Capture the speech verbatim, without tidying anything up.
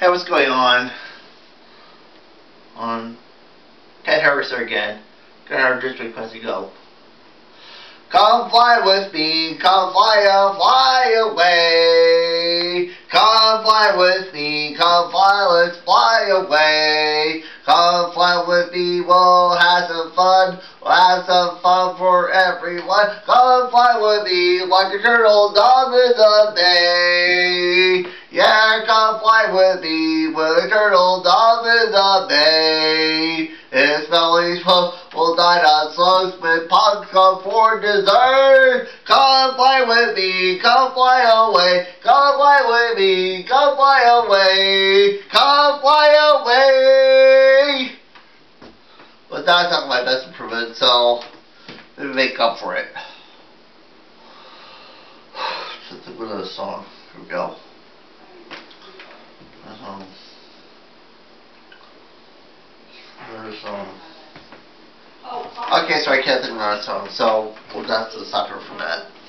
Hey, what's going on? On Ted Harris again. Gonna just request you go. Come fly with me, come fly, uh, fly away. Come fly with me, come fly, let's fly away. Come fly with me, we'll have some fun, we'll have some fun for everyone. Come fly with me like a turtle dove in the bay. Yeah, come fly with me with a turtle dove in the bay. His belly's full, will dine on slugs with pugs come for dessert. Come fly with me, come fly away. Come fly with me, come fly away. Come fly away. But that's not my best improvement, so let me make up for it. Let's think of another song. Here we go. Um, another song. Okay, so I can't think of another song, so we'll have to stop her from that.